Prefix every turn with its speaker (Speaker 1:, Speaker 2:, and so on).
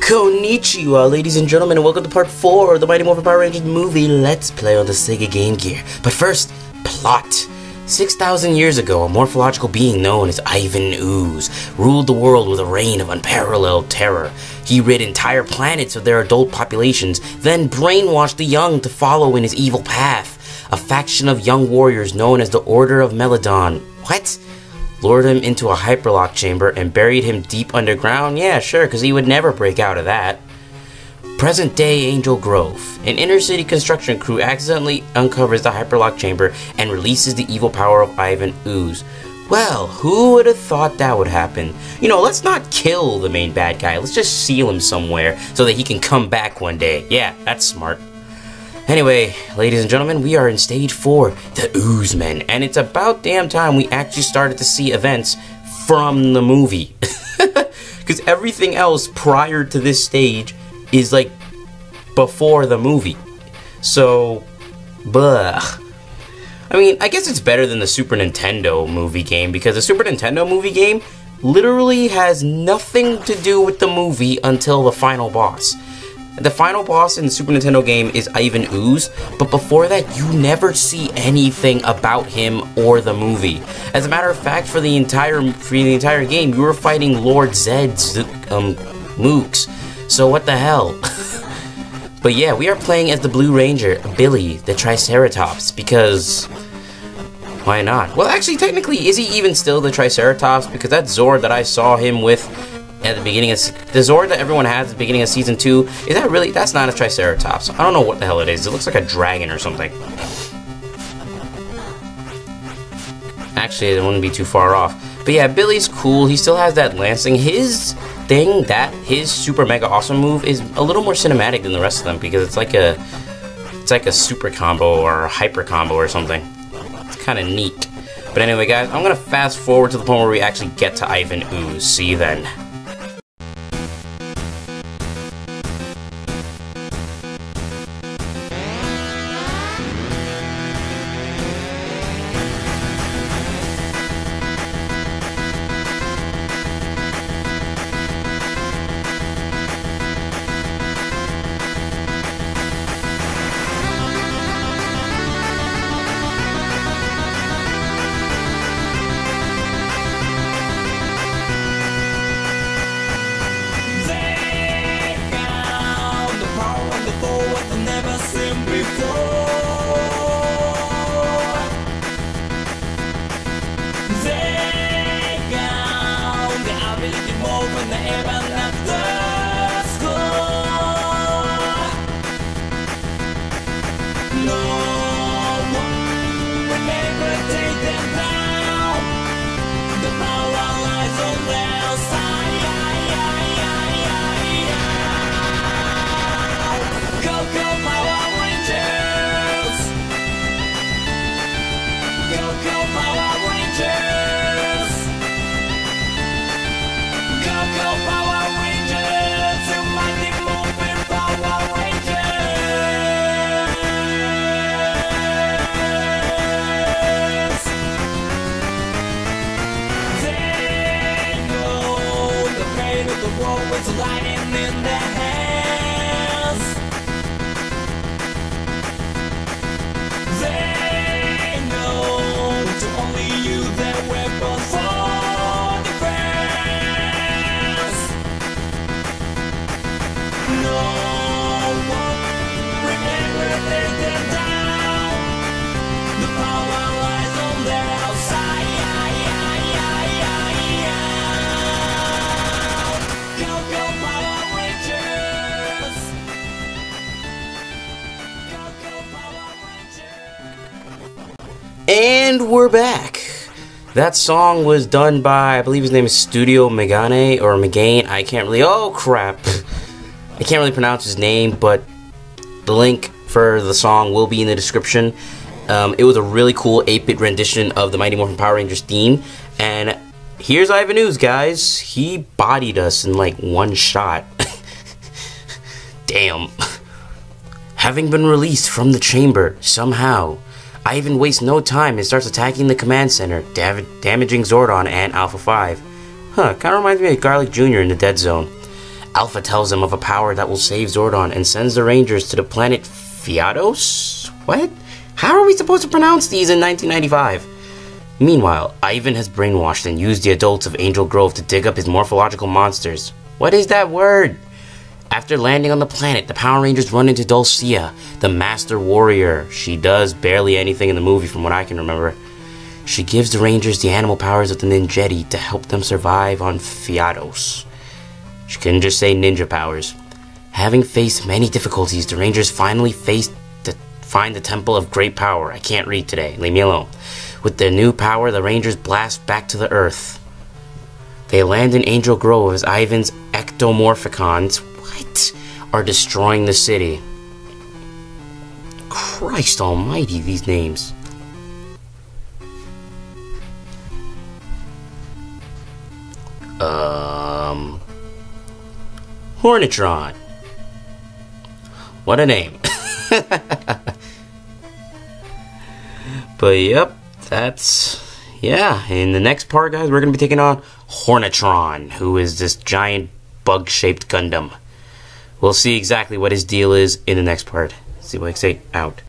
Speaker 1: Konnichiwa, ladies and gentlemen, and welcome to part 4 of the Mighty Morphin Power Rangers movie Let's Play on the Sega Game Gear. But first, plot. 6,000 years ago, a morphological being known as Ivan Ooze ruled the world with a reign of unparalleled terror. He rid entire planets of their adult populations, then brainwashed the young to follow in his evil path. A faction of young warriors known as the Order of Melodon. What? Lured him into a hyperlock chamber and buried him deep underground? Yeah, sure, because he would never break out of that. Present-day Angel Grove. An inner-city construction crew accidentally uncovers the hyperlock chamber and releases the evil power of Ivan Ooze. Well, who would have thought that would happen? You know, let's not kill the main bad guy. Let's just seal him somewhere so that he can come back one day. Yeah, that's smart. Anyway, ladies and gentlemen, we are in stage 4, the Ooze Men, and it's about damn time we actually started to see events from the movie. Because everything else prior to this stage is like before the movie. So, I mean, I guess it's better than the Super Nintendo movie game, because the Super Nintendo movie game literally has nothing to do with the movie until the final boss. The final boss in the Super Nintendo game is Ivan Ooze, but before that, you never see anything about him or the movie. As a matter of fact, for the entire game, you were fighting Lord Zed's mooks. So what the hell? But yeah, we are playing as the Blue Ranger, Billy, the Triceratops, because why not? Well, actually, technically, is he even still the Triceratops? Because that Zord that I saw him with at the beginning of the Zord that everyone has at the beginning of season 2, is that really? That's not a Triceratops. I don't know what the hell it is. It looks like a dragon or something. Actually, it wouldn't be too far off. But yeah, Billy's cool. He still has that lancing. His thing, his super mega awesome move is a little more cinematic than the rest of them, because it's like a super combo or a hyper combo or something. It's kind of neat. But anyway, guys, I'm gonna fast forward to the point where we actually get to Ivan Ooze. See you then.
Speaker 2: With lightning in their hands, they know to only use their weapons for defense. No one remember they get down. The power lies on their outside.
Speaker 1: And we're back. That song was done by, I believe his name is Studio Megane or Megane. I can't really, oh crap. I can't really pronounce his name, but the link for the song will be in the description. It was a really cool 8-bit rendition of the Mighty Morphin Power Rangers theme. And here's Ivan Ooze, guys. He bodied us in like one shot. Damn. Having been released from the chamber, somehow, Ivan wastes no time and starts attacking the command center, damaging Zordon and Alpha 5. Huh, kinda reminds me of Garlic Jr. in the Dead Zone. Alpha tells him of a power that will save Zordon and sends the Rangers to the planet Fiados? What? How are we supposed to pronounce these in 1995? Meanwhile, Ivan has brainwashed and used the adults of Angel Grove to dig up his morphological monsters. What is that word? After landing on the planet, the Power Rangers run into Dulcia, the Master Warrior. She does barely anything in the movie from what I can remember. She gives the Rangers the animal powers of the Ninjetti to help them survive on Fiados. She couldn't just say ninja powers. Having faced many difficulties, the Rangers finally find the Temple of Great Power. I can't read today. Leave me alone. With their new power, the Rangers blast back to the Earth. They land in Angel Grove as Ivan's ectomorphicons are destroying the city. Christ almighty, these names. Hornetron. What a name. But yep, in the next part, guys, we're going to be taking on Hornetron, who is this giant bug-shaped Gundam. We'll see exactly what his deal is in the next part. See what I say, out.